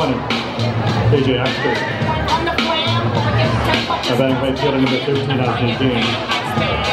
20. KJ Axter. Our batting five fielder number 13 out of 18.